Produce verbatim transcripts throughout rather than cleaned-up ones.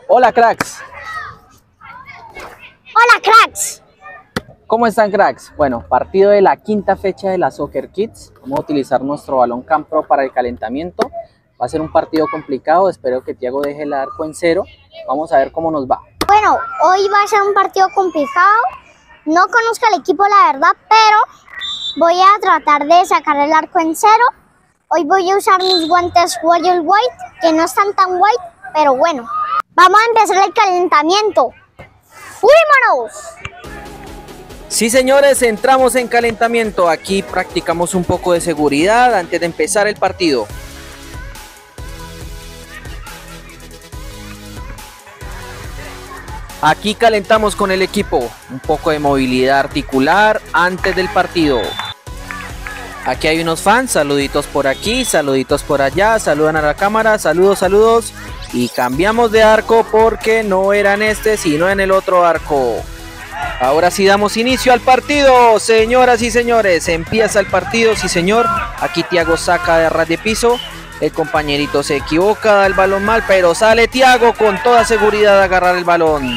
Hola cracks. Hola cracks. ¿Cómo están cracks? Bueno, partido de la quinta fecha de la Soccer Kids. Vamos a utilizar nuestro balón Campro para el calentamiento. Va a ser un partido complicado, espero que Tiago deje el arco en cero. Vamos a ver cómo nos va. Bueno, hoy va a ser un partido complicado. No conozco al equipo la verdad, pero voy a tratar de sacar el arco en cero. Hoy voy a usar mis guantes Royal White, que no están tan white, pero bueno. Vamos a empezar el calentamiento. ¡Fuímonos! Sí señores, entramos en calentamiento. Aquí practicamos un poco de seguridad antes de empezar el partido. Aquí calentamos con el equipo, un poco de movilidad articular antes del partido. Aquí hay unos fans, saluditos por aquí, saluditos por allá, saludan a la cámara, saludos, saludos. Y cambiamos de arco porque no era en este, sino en el otro arco. Ahora sí damos inicio al partido, señoras y señores, empieza el partido, sí señor. Aquí Tiago saca de ras de piso, el compañerito se equivoca, da el balón mal, pero sale Tiago con toda seguridad a agarrar el balón.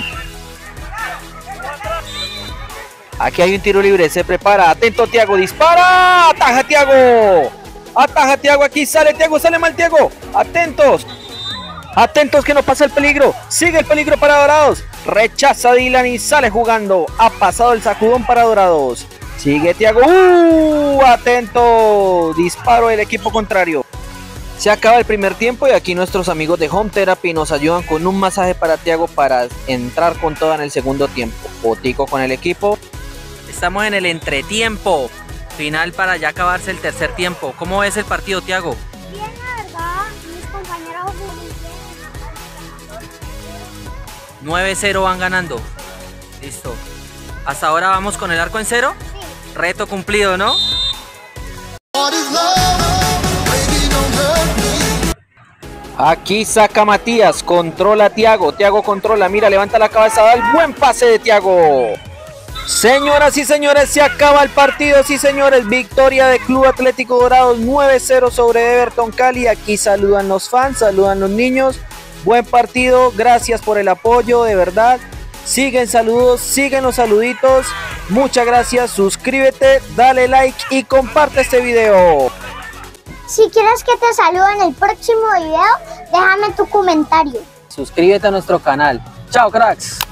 Aquí hay un tiro libre, se prepara, atento Tiago, dispara, ataja Tiago, ataja Tiago, aquí sale Tiago, sale mal Tiago, atentos, atentos que no pasa el peligro, sigue el peligro para Dorados, rechaza Dylan y sale jugando, ha pasado el sacudón para Dorados, sigue Tiago, uh, atento, disparo del equipo contrario. Se acaba el primer tiempo y aquí nuestros amigos de Home Therapy nos ayudan con un masaje para Tiago para entrar con todo en el segundo tiempo. Botico con el equipo. Estamos en el entretiempo final para ya acabarse el tercer tiempo. ¿Cómo ves el partido, Tiago? Bien, la verdad, mis compañeros muy bien. nueve cero van ganando. Listo. Hasta ahora vamos con el arco en cero. Sí. Reto cumplido, ¿no? Aquí saca Matías, controla a Tiago, Tiago controla, mira, levanta la cabeza, da el buen pase de Tiago. Señoras y señores, se acaba el partido, sí señores, victoria de Club Atlético Dorados nueve cero sobre Everton Cali. Aquí saludan los fans, saludan los niños, buen partido, gracias por el apoyo, de verdad. Siguen saludos, siguen los saluditos, muchas gracias, suscríbete, dale like y comparte este video. Si quieres que te salude en el próximo video, déjame tu comentario. Suscríbete a nuestro canal. Chao cracks.